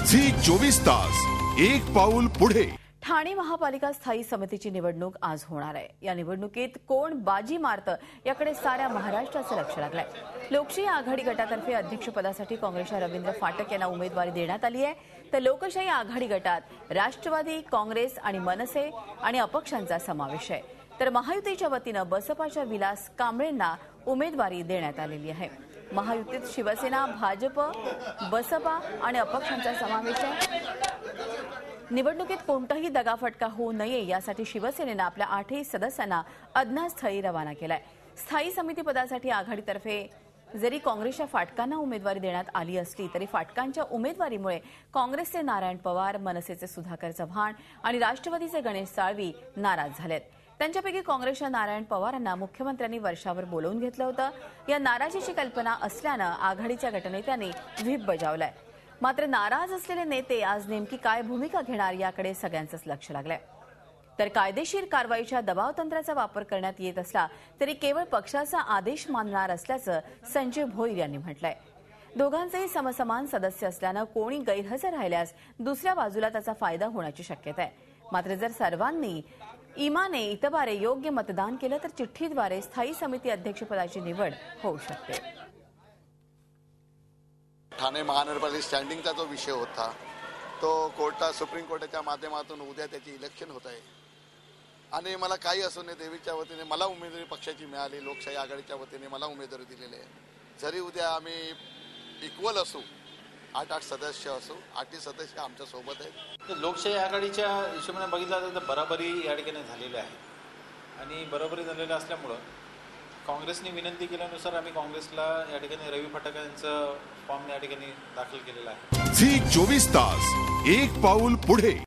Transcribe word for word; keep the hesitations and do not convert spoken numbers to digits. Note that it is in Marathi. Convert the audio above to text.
झी चोवीस तास एक पाऊल पुढे। ठाणे महापालिका स्थायी समितीची निवडणूक आज होणार आहे। या निवडणुकीत कोण बाजी मारतं याकडे साऱ्या महाराष्ट्राचं लक्ष लागलंय। लोकशाही आघाडी गटातर्फे अध्यक्षपदासाठी काँग्रेसच्या रवींद्र फाटक यांना उमेदवारी देण्यात आली आहे, तर लोकशाही आघाडी गटात राष्ट्रवादी, काँग्रेस आणि मनसे आणि अपक्षांचा समावेश आहे। तर महायुतीच्या वतीनं बसपाच्या विलास कांबळेंना उमेदवारी देण्यात आलेली आहे। महायुतीत शिवसेना, भाजप, बसपा आणि अपक्षांचा समावेश आहे। निवडणुकीत कोणताही दगाफटका होऊ नये यासाठी शिवसेनेनं आपल्या आठही सदस्यांना अज्ञातस्थळी रवाना केलाय। स्थायी समिती पदासाठी आघाडीतर्फे जरी काँग्रेसच्या फाटकांना उमेदवारी देण्यात आली असली तरी फाटकांच्या उमेदवारीमुळे काँग्रेसचे नारायण पवार, मनसेचे सुधाकर चव्हाण आणि राष्ट्रवादीचे गणेश साळवी नाराज झालेत। त्यांच्यापैकी काँग्रेसच्या नारायण पवारांना मुख्यमंत्र्यांनी वर्षावर बोलावून घेतलं होतं। या नाराजीची कल्पना असल्यानं आघाडीच्या गटनेत्यांनी व्हीप बजावलाय। मात्र नाराज असलेले नेते आज नेमकी काय भूमिका घेणार याकडे सगळ्यांचंच लक्ष लागलंय। तर कायदेशीर कारवाईच्या दबावतंत्राचा वापर करण्यात येत असला तरी केवळ पक्षाचा आदेश मानणार असल्याचं संजय भोईर यांनी म्हटलंय। दोघांचेही समसमान सदस्य असल्यानं कोणी गैरहजर राहिल्यास दुसऱ्या बाजूला त्याचा फायदा होण्याची शक्यता आहे। मात्र जर सर्वांनी इमाने इतबारे योग्य मतदान केलं तर चिठ्ठीद्वारे स्थायी समिती अध्यक्षपदाची निवड होऊ शकते। ठाणे महानगरपालिका स्टँडिंगचा जो विषय होता तो कोर्टा सुप्रीम कोर्टाच्या माध्यमातून उद्या त्याची इलेक्शन होत आहे आणि मला काही असू नये देवीच्या वतीने मला उमेदवारी पक्षाची मिळाली, लोकशाही आघाडीच्या वतीने मला उमेदवारी दिलेली आहे। जरी उद्या आम्ही इक्वल असू, आठ आठ सदस्य असू, आठही सदस्य आमच्या सोबत आहेत। लोकशाही आघाडीच्या हिशोबाने बघितलं तर बराबरी या ठिकाणी झालेली आहे आणि बरोबरी झालेलं असल्यामुळं काँग्रेसने विनंती केल्यानुसार आम्ही काँग्रेसला या ठिकाणी रवी फाटक यांचं फॉर्म या ठिकाणी दाखल केलेला आहे। झी चोवीस तास एक पाऊल पुढे।